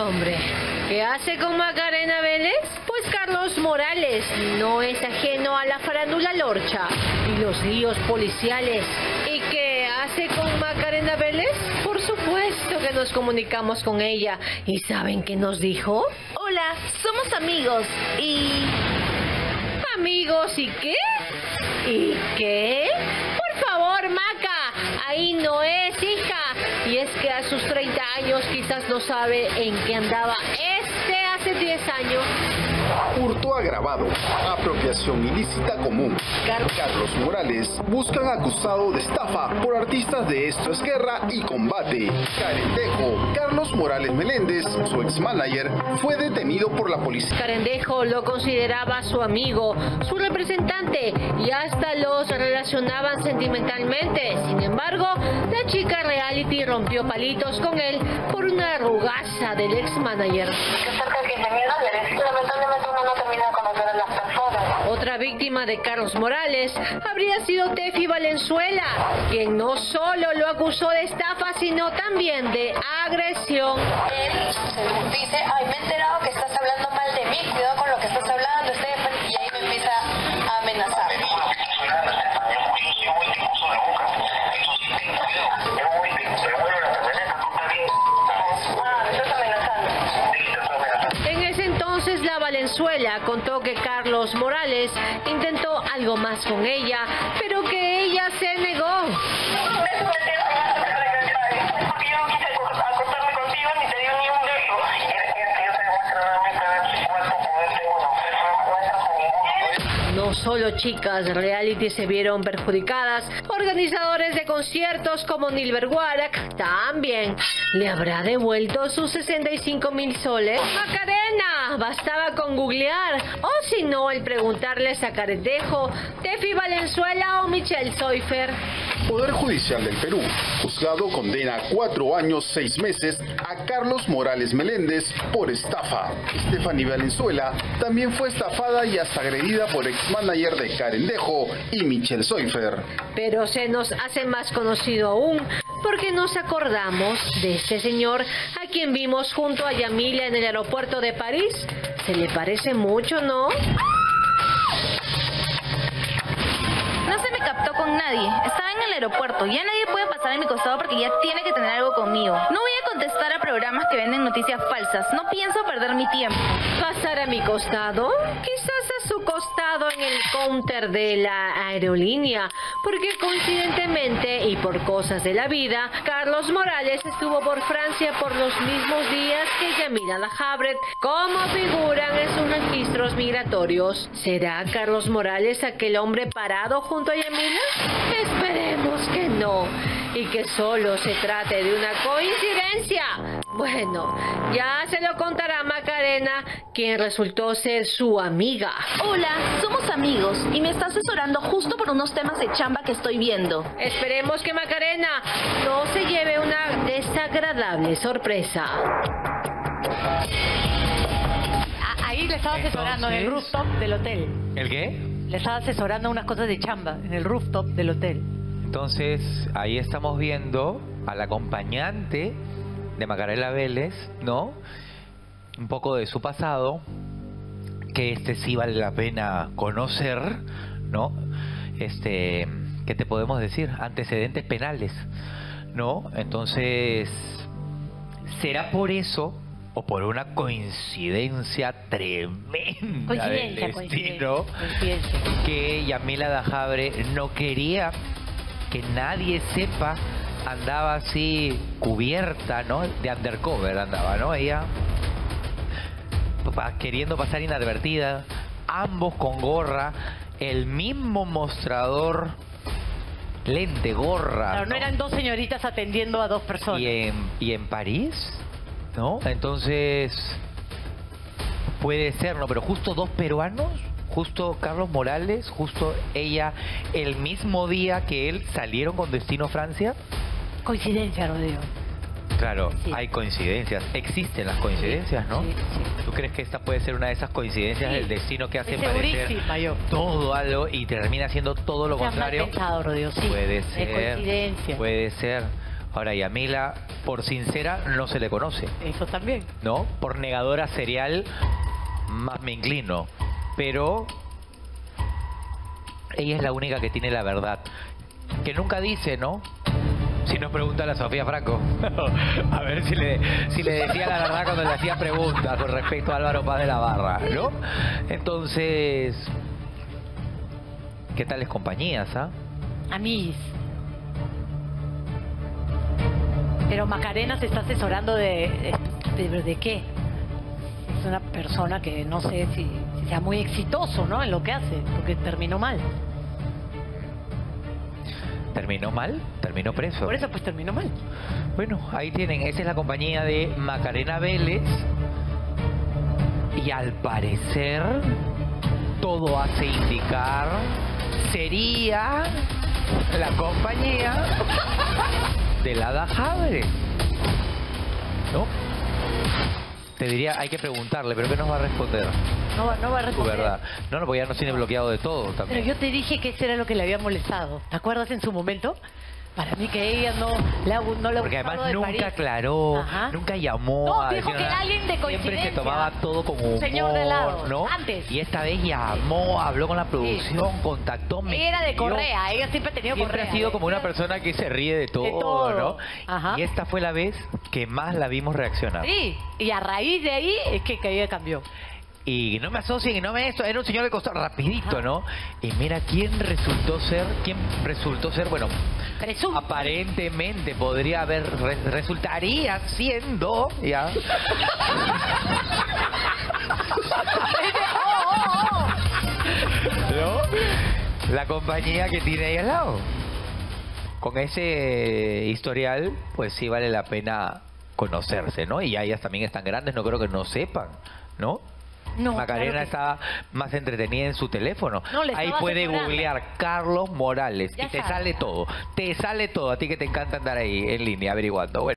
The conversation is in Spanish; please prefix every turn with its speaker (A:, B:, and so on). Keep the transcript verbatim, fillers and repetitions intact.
A: hombre. ¿Qué hace con Macarena Vélez? Pues Carlos Morales no es ajeno a la farándula lorcha y los líos policiales. ¿Y qué hace con Macarena Vélez? Por supuesto que nos comunicamos con ella. ¿Y saben qué nos dijo?
B: Hola, somos amigos y...
A: ¿Amigos y qué? ¿Y qué? Por favor, Maca, ahí no es, hija. Y es que a sus treinta años quizás no sabe en qué andaba este hace diez años.
C: Hurto agravado, apropiación ilícita común. Carlos Morales buscan acusado de estafa por artistas de Esto es Guerra y Combate. Carendejo, Carlos Morales Meléndez, su ex-manager, fue detenido por la policía.
A: Carendejo lo consideraba su amigo, su representante y hasta los relacionaban sentimentalmente. Sin embargo, la chica reality rompió palitos con él por una arrugaza del ex-manager.
D: Lamentablemente uno no termina de conocer a las personas.
A: Otra víctima de Carlos Morales habría sido Tefi Valenzuela, quien no solo lo acusó de estafa, sino también de agresión.
D: Él dice, ay, me he enterado que estás hablando mal de mí, cuidado con lo que estás hablando, Estefan, y ahí me empieza a amenazar.
A: La Valenzuela contó que Carlos Morales intentó algo más con ella, pero que ella se negó. No solo chicas reality se vieron perjudicadas, organizadores de conciertos como Nilber Guarac también. ¿Le habrá devuelto sus sesenta y cinco mil soles? ¡Macarena! Bastaba con googlear, o si no, el preguntarles a Carendejo, Tefi Valenzuela o Michelle Soifer.
C: Poder Judicial del Perú. Juzgado condena cuatro años, seis meses a Carlos Morales Meléndez por estafa. Stephanie Valenzuela también fue estafada y hasta agredida por ex-manager de Carendejo y Michelle Soifer.
A: Pero se nos hace más conocido aún porque nos acordamos de este señor a quien vimos junto a Yamila en el aeropuerto de París. ¿Se le parece mucho, no?
B: No se me captó con nadie. Estaba en el aeropuerto. Ya nadie puede pasar a mi costado porque ya tiene que tener algo conmigo. No voy a contestar a programas que venden noticias falsas. No pienso perder mi tiempo.
A: ¿Pasar a mi costado? Quizás a su costado en el counter de la aerolínea. Porque coincidentemente y por cosas de la vida, Carlos Morales estuvo por Francia por los mismos días que Yamila Lajabret, como figuran en sus registros migratorios. ¿Será Carlos Morales aquel hombre parado junto a Yamila? Esperemos que no, y que solo se trate de una coincidencia. Bueno, ya se lo contará Macarena, quien resultó ser su amiga.
B: Hola, somos amigos y me está asesorando justo por unos temas de chamba que estoy viendo.
A: Esperemos que Macarena no se lleve una desagradable sorpresa.
E: Ahí le estaba asesorando en el rooftop del hotel.
F: ¿El qué?
E: Le estaba asesorando unas cosas de chamba en el rooftop del hotel.
F: Entonces, ahí estamos viendo al acompañante de Macarena Vélez, ¿no? Un poco de su pasado, que este sí vale la pena conocer, ¿no? Este, ¿qué te podemos decir? Antecedentes penales, ¿no? Entonces, ¿será por eso o por una coincidencia tremenda
E: Coincidencia,
F: del destino
E: coincidencia.
F: que Yamila Dajabre no quería que nadie sepa? Andaba así cubierta, ¿no? De undercover andaba, ¿no? Ella queriendo pasar inadvertida, ambos con gorra, el mismo mostrador, lente, gorra.
E: Claro, no,
F: ¿no?
E: eran dos señoritas atendiendo a dos personas.
F: Y en, y en París, ¿no? Entonces, puede ser, ¿no? Pero justo dos peruanos, justo Carlos Morales, justo ella, el mismo día que él salieron con destino Francia.
E: Coincidencia, Rodrigo.
F: Claro,
E: Sí.
F: hay coincidencias, existen las coincidencias, ¿no?
E: Sí, sí.
F: ¿Tú crees que esta puede ser una de esas coincidencias
E: Sí.
F: del destino que hacen
E: Es
F: parecer
E: segurísima, yo.
F: todo algo y termina siendo todo lo
E: Se ha mal
F: contrario?
E: pensado, Rodrigo, sí.
F: Puede
E: Es
F: ser,
E: coincidencia.
F: puede ser. Ahora, Yamila por sincera no se le conoce,
E: Eso también.
F: ¿no? Por negadora serial más me inclino, pero ella es la única que tiene la verdad, que nunca dice, ¿no? Si nos pregunta a la Sofía Franco, a ver si le, si le decía la verdad cuando le hacía preguntas con respecto a Álvaro Paz de la Barra, ¿no? Entonces, ¿qué tales compañías, ah?
E: Amiguis. Pero Macarena se está asesorando de, de, de, de qué. Es una persona que no sé si, si sea muy exitoso, ¿no? En lo que hace, porque terminó mal.
F: ¿Terminó mal? ¿Terminó preso?
E: Por eso pues terminó mal.
F: Bueno, ahí tienen, esa es la compañía de Macarena Vélez. Y al parecer, todo hace indicar, sería la compañía de la Dajadre, ¿no? Te diría, hay que preguntarle, pero ¿qué nos va a responder?
E: No, va- no va a
F: Tu
E: responder.
F: verdad. No, no, porque ya nos tiene bloqueado de todo
E: Pero
F: también.
E: yo te dije que eso era lo que le había molestado. ¿Te acuerdas en su momento? Para mí que ella no le ha, no le ha
F: Porque
E: gustado
F: además
E: de
F: nunca
E: París.
F: aclaró,
E: Ajá.
F: nunca llamó
E: No,
F: a
E: dijo
F: decir
E: que
F: nada.
E: alguien de
F: Siempre se
E: coincidencia.
F: tomaba todo como humor,
E: Señor de lado,
F: ¿no?
E: antes.
F: Y esta vez llamó, habló con la producción, contactó, me
E: Ella era de
F: escribió.
E: Correa, ella siempre ha tenido
F: Siempre
E: Correa.
F: ha sido como una persona que se ríe de todo,
E: todo.
F: ¿no?
E: Ajá.
F: Y esta fue la vez que más la vimos reaccionar.
E: Sí, y a raíz de ahí es que, que ella cambió.
F: Y no me asocien y no me esto, era un señor de costado, rapidito, ¿no? Y mira quién resultó ser, quién resultó ser, bueno,
E: Presunto.
F: aparentemente podría haber, re- resultaría siendo, ya. ¿No? La compañía que tiene ahí al lado. Con ese historial, pues sí vale la pena conocerse, ¿no? Y ya ellas también están grandes, no creo que no sepan, ¿no?
E: No,
F: Macarena
E: claro que
F: está más entretenida en su teléfono.
E: No, le
F: Ahí
E: estaba
F: puede
E: asesorando.
F: googlear Carlos Morales
E: Ya
F: y te
E: sabe.
F: sale todo. Te sale todo. A ti que te encanta andar ahí en línea averiguando. Bueno.